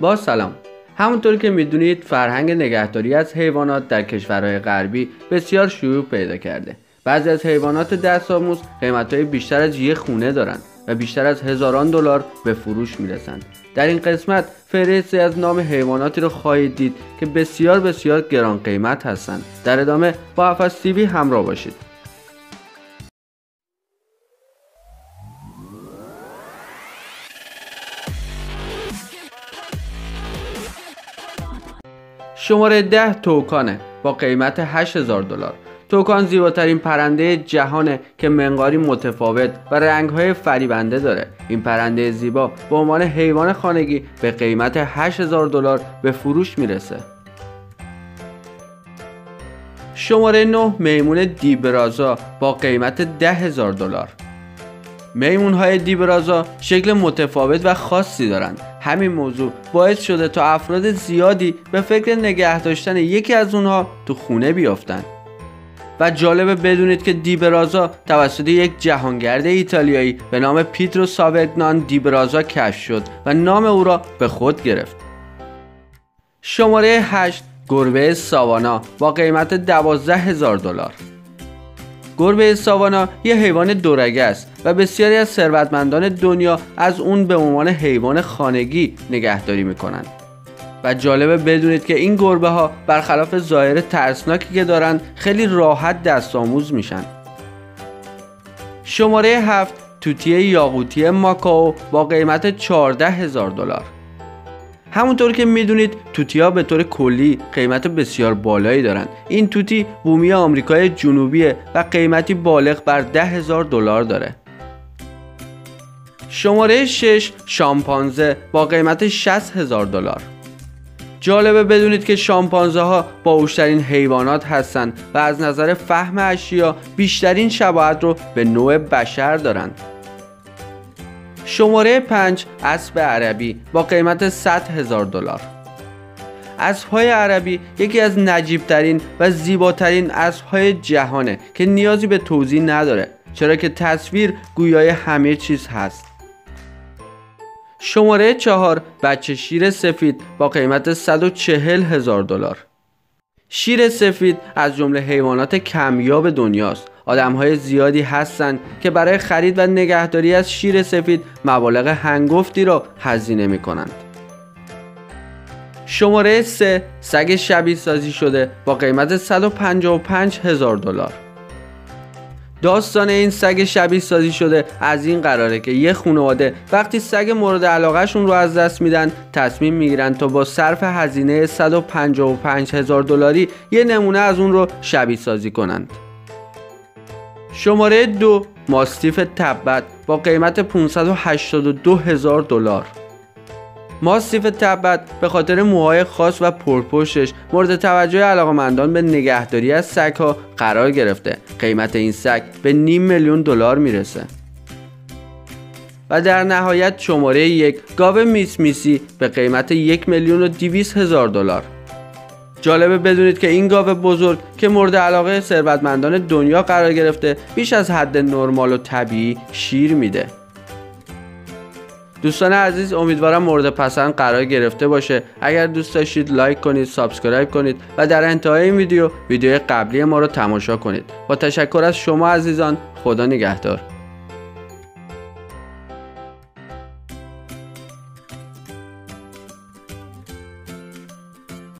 با سلام. همونطور که میدونید فرهنگ نگهداری از حیوانات در کشورهای غربی بسیار شیوع پیدا کرده. بعضی از حیوانات دست‌آموز قیمت‌های بیشتر از یک خونه دارن و بیشتر از هزاران دلار به فروش میرسند. در این قسمت فهرستی از نام حیواناتی رو خواهید دید که بسیار گران قیمت هستند. در ادامه با افس تیوی همراه باشید. شماره 10 توکانه با قیمت 8000 دلار. توکان زیباترین پرنده جهانه که منقاری متفاوت و رنگ‌های فریبنده داره. این پرنده زیبا به عنوان حیوان خانگی به قیمت 8000 دلار به فروش میرسه. شماره 9 میمون دیبرازا با قیمت 10000 دلار. میمون‌های دیبرازا شکل متفاوت و خاصی دارند. همین موضوع باعث شده تا افراد زیادی به فکر نگه داشتن یکی از اونها تو خونه بیافتند. و جالبه بدونید که دیبرازا توسط یک جهانگرد ایتالیایی به نام پیترو ساوگنان دیبرازا کشف شد و نام او را به خود گرفت. شماره 8 گربه ساوانا با قیمت 12000 دلار. گربه ساوانا یه حیوان دورگه است و بسیاری از ثروتمندان دنیا از اون به عنوان حیوان خانگی نگهداری میکنند. و جالبه بدونید که این گربه ها برخلاف ظاهر ترسناکی که دارن خیلی راحت دست آموز میشن. شماره 7 توتی یاقوتی ماکائو با قیمت 14000 دلار. همونطور که میدونید توتی‌ها به طور کلی قیمت بسیار بالایی دارن. این توتی بومی آمریکای جنوبیه و قیمتی بالغ بر 10000 دلار داره. شماره 6 شامپانزه با قیمت 60000 دلار. جالبه بدونید که شامپانزه ها باهوشترین حیوانات هستند و از نظر فهم اشیا بیشترین شباهت رو به نوع بشر دارند. شماره 5 اسب عربی با قیمت 100000 دلار. اسب‌های عربی یکی از نجیب‌ترین و زیباترین اسب‌های جهانه که نیازی به توضیح نداره، چرا که تصویر گویای همه چیز هست. شماره 4 بچه شیر سفید با قیمت 140000 دلار. شیر سفید از جمله حیوانات کمیاب دنیاست. آدم‌های زیادی هستند که برای خرید و نگهداری از شیر سفید مبالغ هنگفتی را هزینه می‌کنند. شماره 3 سگ شبیه سازی شده با قیمت 155000 دلار. داستان این سگ شبیه سازی شده از این قراره که یه خانواده وقتی سگ مورد علاقه شون رو از دست میدن تصمیم میگیرن تا با صرف هزینه 155000 دلاری یه نمونه از اون رو شبیه سازی کنند. شماره 2 ماستیف تبت با قیمت 582000 دلار. ماستیف تبت به خاطر موهای خاص و پرپشتش مورد توجه علاقه‌مندان به نگهداری از سگ‌ها قرار گرفته. قیمت این سگ به $500,000 دلار میرسه. و در نهایت شماره 1 گاو میسمیسی به قیمت 1,200,000 دلار. جالبه بدونید که این گاو بزرگ که مورد علاقه ثروتمندان دنیا قرار گرفته بیش از حد نرمال و طبیعی شیر میده. دوستان عزیز امیدوارم مورد پسند قرار گرفته باشه. اگر دوست داشتید لایک کنید، سابسکرایب کنید و در انتهای این ویدیو قبلی ما رو تماشا کنید. با تشکر از شما عزیزان، خدا نگهدار.